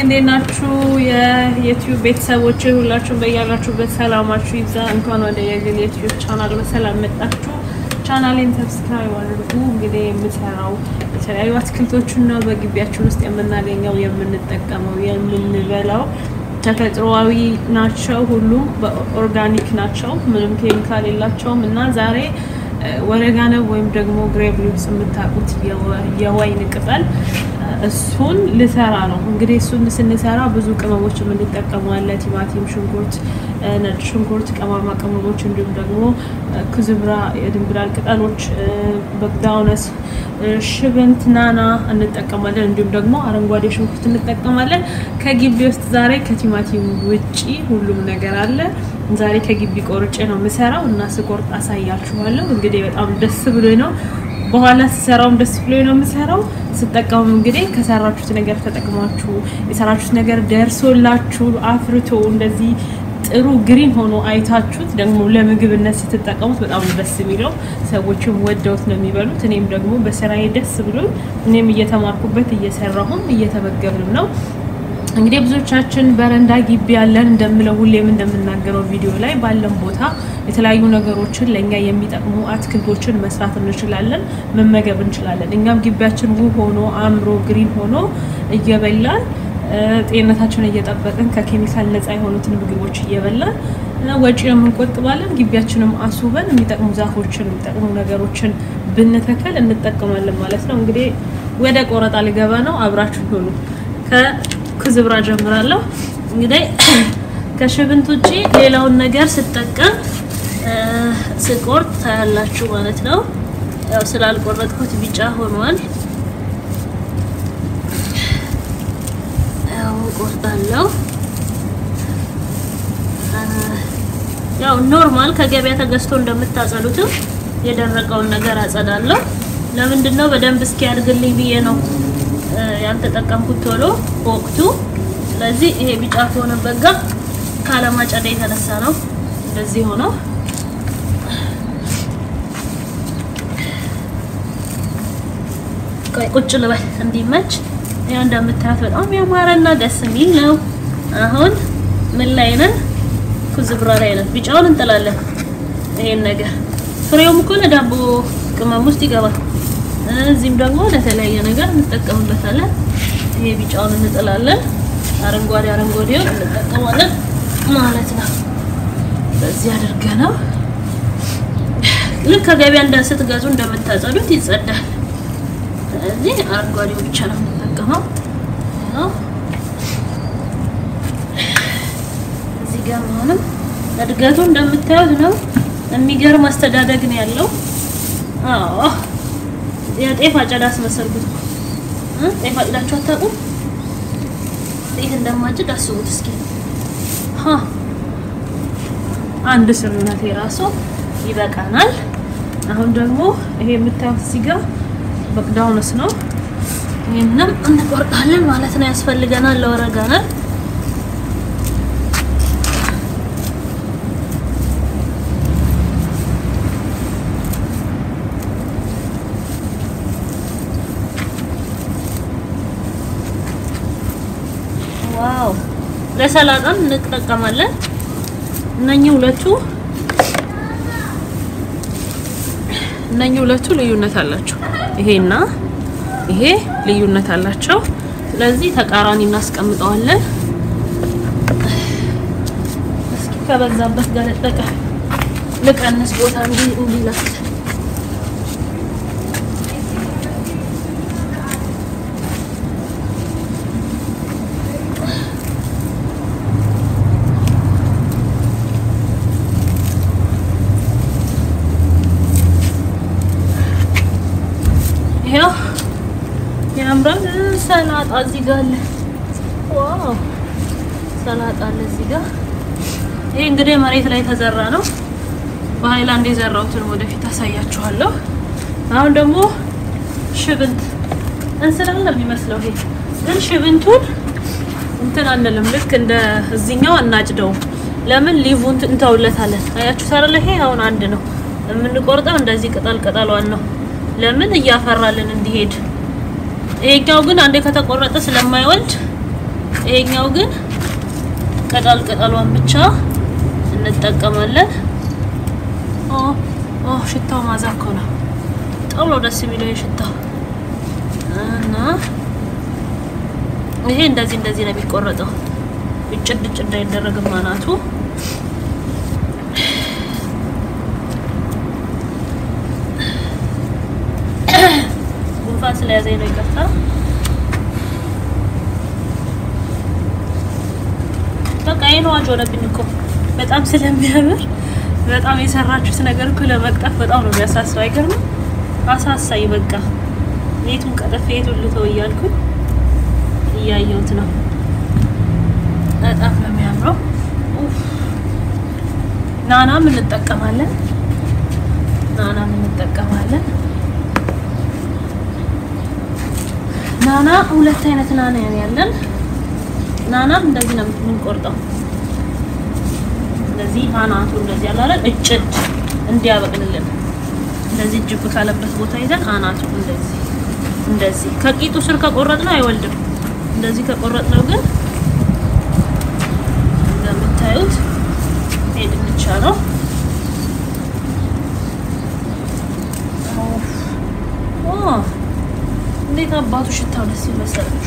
እንዴት ናችሁ የዩቲዩብ ቤተሰቦች ሁላችሁም በያላችሁበት ሰላማችሁ ይብዛ እንኳን ወደ የዩቲዩብ ቻናል በሰላም መጣችሁ ቻናሌን ሰብስክራይብ አድርጉ እንግዲህ የምሰራው የተለያዩ አትክልቶችና በግቢያችን ውስጥ የምናገኘው የምንጠቀመው የምንበላው ተፈጥሯዊ ናቸው ሁሉም በኦርጋኒክ ናቸው ምንም ኬሚካል የላቸውም እና ዛሬ ወረጋነ ወይም ደግሞ ግሬፕ ሊቭስ የምታቁት የወይን ቅጠል እሱን ልሰራ ነው እንግዲህ እሱን ስንሰራ ብዙ ቅመሞች የምንጠቀማለን ቲማቲም ሽንኩርት ነጭ ሽንኩርት ቅመማ ቅመሞች እንዲሁም ደግሞ ኩዝብራ የድንብላል ቅጠሎች በግዳውነስ ሽብንት ናና እንጠቀማለን እንዲሁም ደግሞ አረንጓዴ ሽንኩርት እንጠቀማለን ከግቢ ውስጥ ዛሬ ከቲማቲም ውጪ ሁሉም ነገር አለ ዛሬ ከግቢ ቆርጬ ነው መሰራው እና ስቆርጥ አሳያችኋለሁ እንግዲህ በጣም ደስ ብሎኝ ነው በኋላ ሲሰራውም ደስ ብሎኝ ነው መሰራው ስጠቀሙ እንግዲህ ከሰራችሁት ነገር ተጠቅማችሁ የሰራችሁት ነገር ደርሶላችሁ አፍርቶ እንደዚህ ጥሩ ግሪን ሆኖ አይታችሁት ደግሞ ለምግብነት ስትጠቀሙት በጣም ደስ የሚለው ሰዎችም ወደውት ነው የሚበሉት እኔም ደግሞ በስራዬ ደስ ብሎኝ እኔም እየተማርኩበት እየሰራሁም እየተበገብንም ነው እንግዲህ ብዙዎቻችን በረንዳ ግቢ ያለን እንደምለው ሁሌም እንደምናገረው ቪዲዮ ላይ ባለን ቦታ የተለያዩ ነገሮችን ለኛ የሚጠቅሙ አትክልቶችን መስራት እንችላለን መመገብ እንችላለን እኛም ግቢያችን ውብ ሆኖ አምሮ ግሪን ሆኖ እየበላን ጤንነታችንን እየጠበቅን ከኬሚካል ነፃ የሆኑትን ምግቦች እየበላን ወጪንም እንቆጥባለን ግቢያችንም አስውበን የሚጠቅሙ ዛፎችን የሚጠቅሙ ነገሮችን ብንተከል እንጠቀማለን ማለት ነው እንግዲህ ወደ ቆረጣ ልገባ ነው አብራችሁ ሁሉ ከኩዝብራ ጀምራለሁ እንግዲህ ከሽብንት ውጪ ሌላውን ነገር ስጠቀም ስቆርጥ ታያላችሁ ማለት ነው ያው ስላልቆረጥኩት ቢጫ ሆኗል ያው ቆርጣለሁ ያው ኖርማል ከገበያ ተገዝቶ እንደምታጸዱት የደረቀውን ነገር አጸዳለሁ ለምንድነው በደንብ እስኪያድግልኝ ብዬ ነው ያልተጠቀምኩት ቶሎ ወቅቱ ስለዚህ ይሄ ቢጫ ሆነ በጋ ካለማጨዳ የተነሳ ነው እንደዚህ ሆኖ ቁጭ ልበል እንዲመች ያ እንደምታዩት በጣም ያማረና ደስ የሚል ነው አሁን ምን ላይ ነን ኩዝብራ ላይ ነን ቢጫውን እንጥላለን ይሄን ነገር ፍሬውም እኮ ለዳቦ ቅመም ውስጥ ይገባል እዚህም ደግሞ ለተለያየ ነገር እንጠቀምበታለን ይሄ ቢጫውን እንጥላለን አረንጓዴውን እንጠቀማለን ማለት ነው በዚህ አድርገናው ልክ ከገበያ እንዳስትገዙ እንደምታጸዱት ይጸዳል እዚህ አረንጓዴው ብቻ ነው የምንጠቀመው እዚህ ጋር ምንም እድገቱ እንደምታዩት ነው የሚገርም አስተዳደግ ነው ያለው የጤፍ አጨዳ አስመሰልኩት ጤፍ አጭዳችሁ አታውቁም ጤፍ እንደማጭድ አስቡት እስኪ አንድ ስርናት የራሱ ይበቃናል አሁን ደግሞ ይሄ የምታዩት ሲጋ በቅዳውነስ ነው ይሄንን እንቆርጣለን ማለት ነው ያስፈልገናል ለወረጋና ዋው ለሰላጣም እንጠቀማለን እነኚህ ሁለቱ ልዩነት አላቸው ይሄና ይሄ ልዩነት አላቸው ስለዚህ ተቃራኒ እናስቀምጣለን እስኪ ከበዛበት ጋር ልቀንስ ቦታ እንዲላስ ያምራል ሰላጣ እዚህ ጋር አለ ዋው ሰላጣ አለ እዚህ ጋር ይሄ እንግዲህ መሬት ላይ ተዘራ ነው በሃይላንድ የዘራሁትን ወደፊት አሳያችኋለሁ አሁን ደግሞ ሽብንት እንስላል የሚመስለው ይሄ ግን ሽብንቱን እንትን አንልም ልክ እንደ እዚህኛው እናጭደው ለምን ሊቭን እንተውለታለን አያችሁ ሰራለ ይሄ አሁን አንድ ነው የምንቆርጠው እንደዚህ ቅጠልዋን ነው ለምን እያፈራልን እንዲሄድ ይሄኛው ግን አንዴ ከተቆረጠ ስለማይወልድ ይሄኛው ግን ቅጠሏን ብቻ እንጠቀማለን ሽታው ማዛኮ ነው ጣሎ ደስ የሚለው ሽታው እና ይሄ እንደዚህ ነው የሚቆረጠው እጭድ እንዳይደረግም ማናቱ ጉንፋን ስለያዘኝ ነው ይቀርታ በቃ ይሄን ዋጆለብኝ እኮ በጣም ስለሚያምር በጣም የሰራችሁት ነገር እኮ ለመቅጠፍ በጣም ነው የሚያሳስበው አይገርም አሳሳይ በቃ ኔቱን ቀጠፍ የቱን ልተው እያልኩኝ እያየሁት ነው በጣም ነው የሚያምረው ናናም እንጠቀማለን ናና ሁለት አይነት ናና ያለን ናናም እንደዚህ ነው የምንቆርጠው እንደዚህ አናቱ እንደዚህ ያላለ እጭድ እንዲያበቅልልን እንደዚህ ጅብ ካለበት ቦታ ይዘን አናቱ እንደዚህ ከቂጡ ስር ከቆረጥነው አይወልድም እንደዚህ ከቆረጥነው ግን እንደምታዩት ሄድንቻ ነው እንዴት አባቱ ሽታው ደስ ይመስላል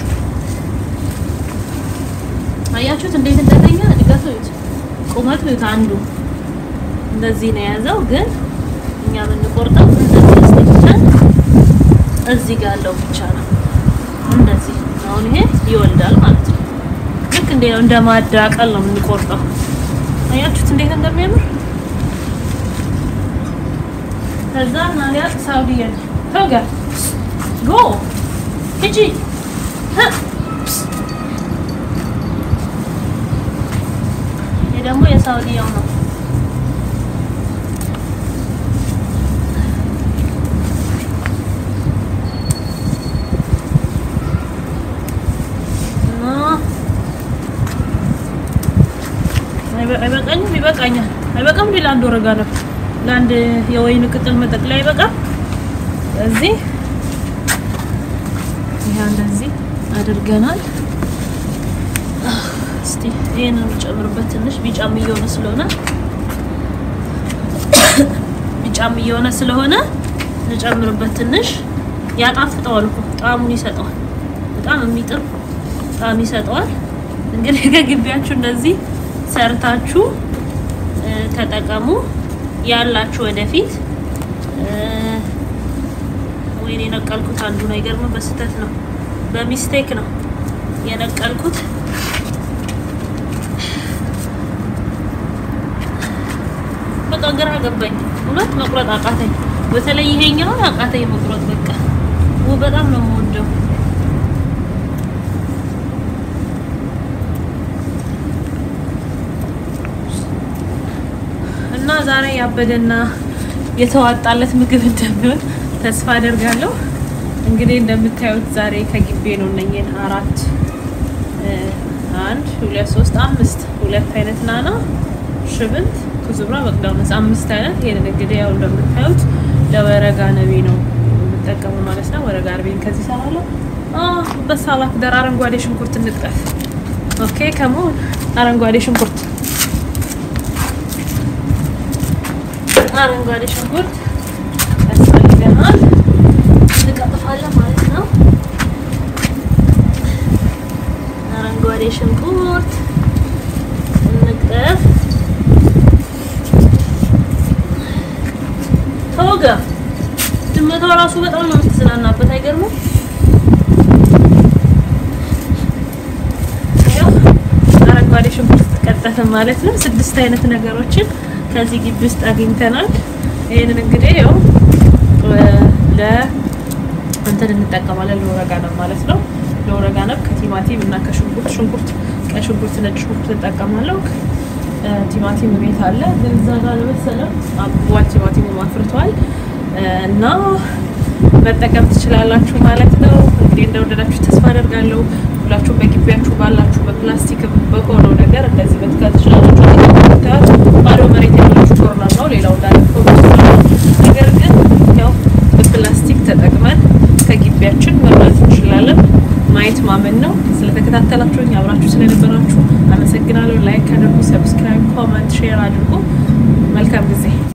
አያችሁት እንዴት እንደተኛ ድጋቱት ቁመቱ አንዱ እንደዚህ ነው ያዘው ግን እኛ ምንቆርጠው እንደዚህ አስተካክለን እዚህ ጋር አለው ብቻ ነው እንደዚህ አሁን ይሄ ይወልዳል ማለት ነው ልክ እንደማዳቀል ነው ምንቆርጠው አያችሁት እንዴት እንደሚያምር ከዛ ናሊያ ሳውዲያ ተጋ ጎ ሂጂ ደግሞ የሳውዲያው ነው አይበቃም ላንድ ወረጋ ነው ላንድ የወይን ቅጠል መጠቅለያ አይበቃም እዚህ ይሄ እንደዚህ አድርገናል እስቲ ይሄንን ጨምርበት ትንሽ ቢጫም እየሆነ ስለሆነ እንጨምርበት ትንሽ ያጣፍጠዋል እኮ ጣሙን ይሰጣል በጣም የሚጥር ጣም ይሰጣል እንግዲህ ከግቢያችሁ እንደዚህ ሰርታችሁ ተጠቀሙ ያላችሁ ወደፊት ወይኔ ነቀልኩት አንዱ ነገር ነው በስተት ነው በሚስቴክ ነው የነቀልኩት በቃ ግራ ገባኝ ሁለት መቁረጥ አቃተኝ በተለይ ይሄኛው አቃተኝ መቁረጥ በቃ በጣም ነው የምወደው እና ዛሬ ያበደና የተዋጣለት ምግብ እንደሚሆን ተስፋ አደርጋለሁ እንግዲህ እንደምታዩት ዛሬ ከግቤ ነው እነኝን 4 1 2 3 5 ሁለት አይነት ናና ሽብንት ኩዝብራ በቅዳውስ 5 አይነት ይሄን እንግዲህ ያው እንደምታዩት ለወረጋ ነቢ ነው የምጠቀመው ማለት ነው ወረጋ አርቤን ከዚህ ሰራለሁ በሳላክ ደር አረንጓዴ ሽንኩርት እንጥፍ ኦኬ ከሞን አረንጓዴ ሽንኩርት ያስፈልገናል እንቀጥፋለን ማለት ነው አረንጓዴ ሽንኩርት እንቅጠፍ ተወጋ ድመቷ ራሱ በጣም ነው የምትዝናናበት አይገርምም ያው አረንጓዴ ሽንኩርት ቀጠፈን ማለት ነው 6 አይነት ነገሮችን ከዚህ ግቢ ውስጥ አግኝተናል ይሄንን እንግዲህ ያው እንትን እንጠቀማለን ለወረጋና ማለት ነው ለወረጋና ከቲማቲም እና ከሽንኩርት ከሽንኩርት ነጭ ሽንኩርት እንጠቀማለን ቲማቲም ቤት አለ እዛ ጋር ለመሰለም አብዋት ቲማቲም ማፍርቷል እና መጠቀም ትችላላችሁ ማለት ነው እንግዲህ እንደወደዳችሁ ተስፋ አደርጋለሁ ሁላችሁ በግቢያችሁ ባላችሁ በፕላስቲክ በቆሎ ነገር እንደዚህ በትካት ትችላላችሁ ባዶ መሬት ያላችሁ ኮርነር ነው ሌላው ዳር ነገር ግን ያው በፕላስቲክ ተጠቅመን ከግቢያችን መብላት እንችላለን ማየት ማመን ነው ስለተከታተላችሁኝ አብራችሁ ስለነበራችሁ አመሰግናለሁ ላይክ አድርጉ ሰብስክራይብ ኮሜንት ሼር አድርጉ መልካም ጊዜ